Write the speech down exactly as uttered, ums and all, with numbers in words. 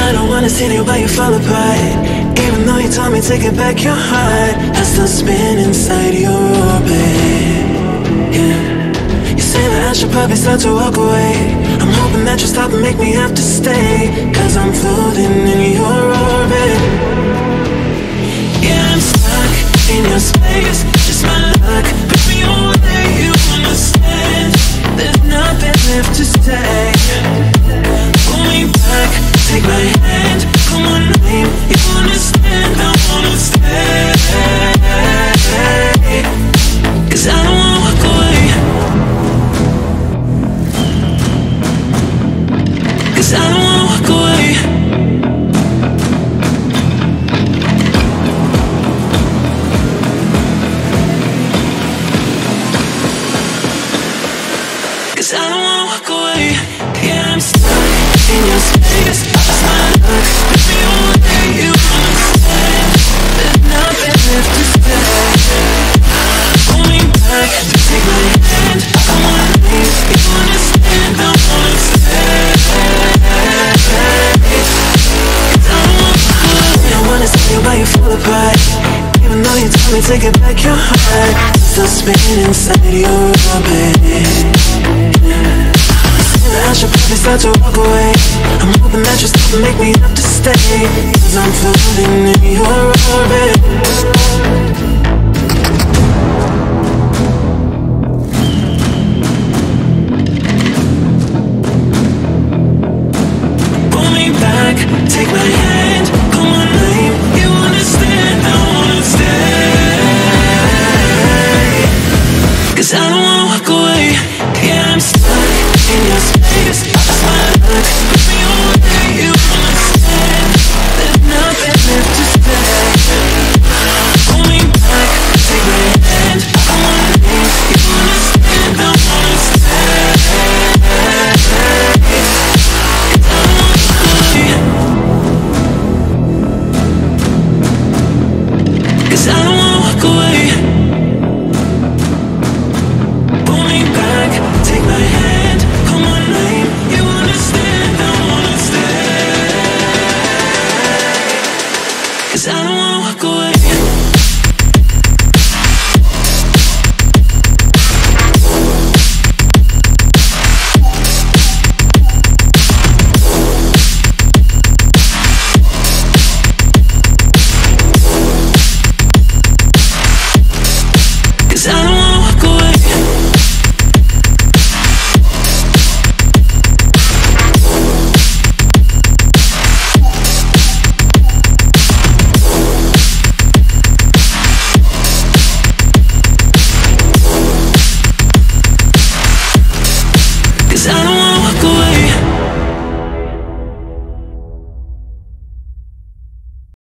I don't wanna sit here while you fall apart. Even though you told me to get back your heart, I still spin inside your orbit. Yeah. You say that I should probably start to walk away. I'm hoping that you stop and make me have to stay, cause I'm floating in your orbit. Yeah, I'm stuck in your space, just my luck. Put me away, you understand. There's nothing left to say. Pull me back, take my hand, call my name. You understand, I wanna stay. Cause I don't wanna walk away. Cause I don't wanna walk away. Cause I don't wanna walk away. Yeah, I'm stuck in your space, just my luck. Put me away, you understand. There's nothing left to say. Pull me back, take my hand, I wanna leave. You understand, I wanna stay. Cause I don't wanna walk away. I don't wanna see you while you fall apart. Even though you told me to get back your heart, still spinning inside your orbit. I should probably start to walk away. I'm hoping that you stop and make me have to stay, cause I'm floating in your orbit.